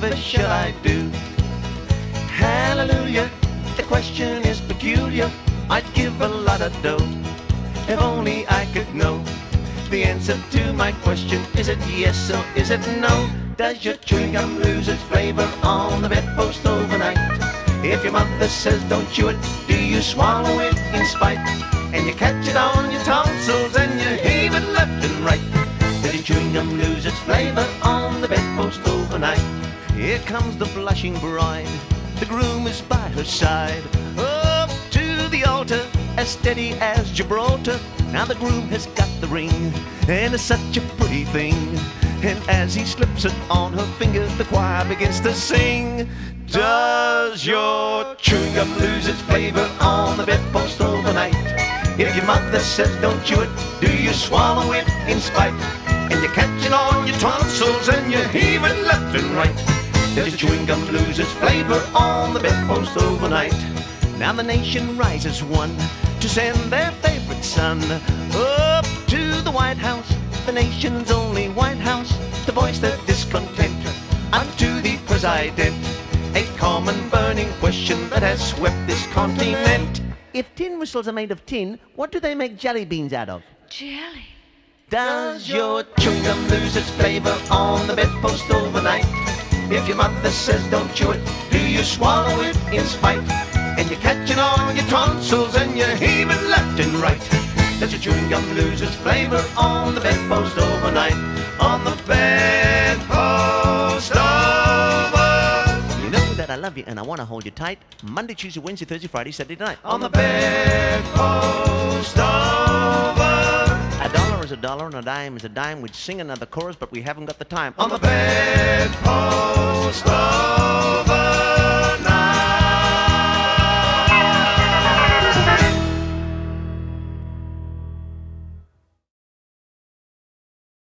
whatever shall I do? Hallelujah, the question is peculiar. I'd give a lot of dough if only I could know the answer to my question. Is it yes or is it no? Does your chewing gum lose its flavor on the bedpost overnight? If your mother says don't chew it, do you swallow it in spite? And you catch it on your tonsils and you heave it left and right. Does your chewing gum lose its flavor on the bedpost overnight? Here comes the blushing bride, the groom is by her side. Up to the altar, as steady as Gibraltar. Now the groom has got the ring, and it's such a pretty thing. And as he slips it on her finger, the choir begins to sing. Does your chewing gum lose its flavor on the bedpost overnight? If your mother says don't chew it, do you swallow it in spite? And you catch it on your tonsils and you heave it left and right. Does your chewing gum lose its flavor on the bedpost overnight? Now the nation rises one to send their favorite son up to the White House, the nation's only White House, to voice their discontent unto the President. A common burning question that has swept this continent. If tin whistles are made of tin, what do they make jelly beans out of? Jelly. Does your chewing gum lose its flavor on the bedpost overnight? If your mother says don't chew it, do you swallow it in spite? And you catch it on your tonsils and you heave it left and right. Does your chewing gum lose its flavor on the bedpost overnight? On the bedpost over. You know that I love you and I want to hold you tight. Monday, Tuesday, Wednesday, Thursday, Friday, Saturday night. On the bedpost over. A dollar is a dollar and a dime is a dime. We'd sing another chorus, but we haven't got the time. On the bedpost.